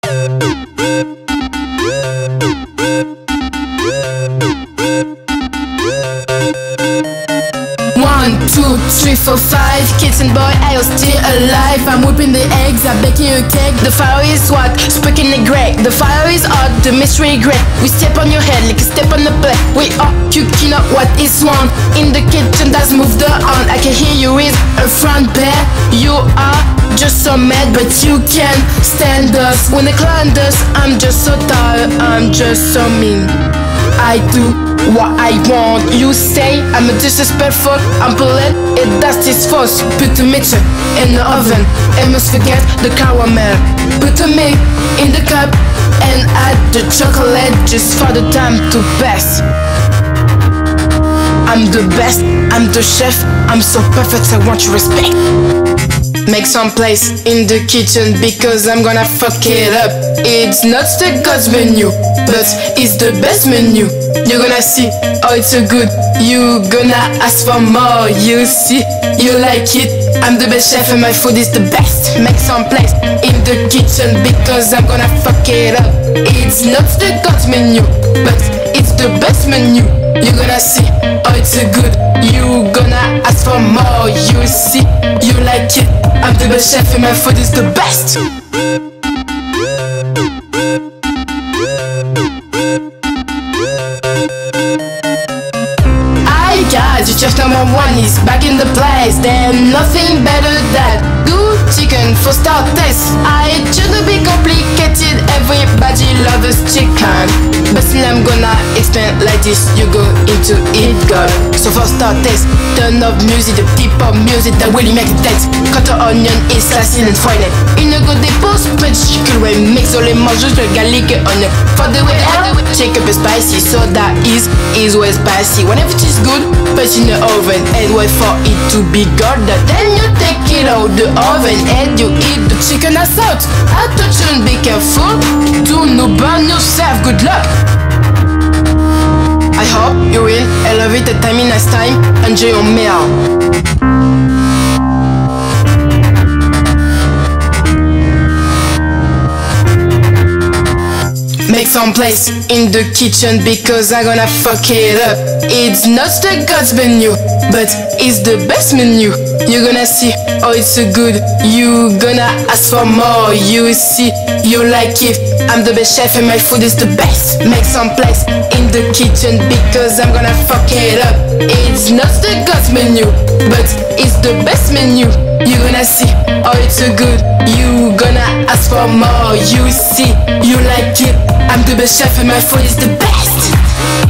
One, two, three, four, five. Kitchen boy, I am still alive. I'm whipping the eggs, I'm baking a cake. The fire is hot, speaking the Greek. The fire is hot, the mystery great. We step on your head like a step on the plate. We are cooking up what is wrong. In the kitchen, that's moved on. I can hear you with a front bed. You are just so mad, but you can't stand us. When they climb us, I'm just so tired, I'm just so mean. I do what I want. You say I'm a disrespectful, I'm polite, and that's this force. Put the mixer in the oven and must forget the caramel. Put the milk in the cup and add the chocolate just for the time to pass. I'm the best, I'm the chef, I'm so perfect, I want your respect. Make some place in the kitchen because I'm gonna fuck it up. It's not the God's menu, but it's the best menu. You're gonna see, oh it's so good. You gonna ask for more, you see, you like it. I'm the best chef and my food is the best. Make some place in the kitchen because I'm gonna fuck it up. It's not the God's menu, but it's the best menu. You're gonna see, oh it's so good. You gonna ask for more, you see, you like it. I'm the best chef and my food is the best. Hi guys, your chef number one is back in the place. There's nothing better than good chicken for starters. I shouldn't be complicated, everybody loves chicken. But still I'm gonna explain like this, you go into it good. So for starters, turn up music, the people music that really make it dance. Cut the onion, it's sliced and fried. Une go dépose, French chicken way, mix all les mange juste le garlic et onion. For the way chicken is spicy, so that is way spicy. Whenever it is good, put in the oven and wait for it to be golden. Then you take it out the oven and you eat the chicken as salt. Attention, be careful, do not burn yourself, good luck. I hope you will elevate the time in nice time, enjoy your meal. Make some place in the kitchen because I'm gonna fuck it up. It's not the God's menu, but it's the best menu. You're gonna see, oh it's so good. You gonna ask for more, you see, you like it. I'm the best chef and my food is the best. Make some place in the kitchen because I'm gonna fuck it up. It's not the God's menu, but it's the best menu. You're gonna see, oh it's so good. You gonna ask for more, you see, you like it. I'm the best chef and my food is the best.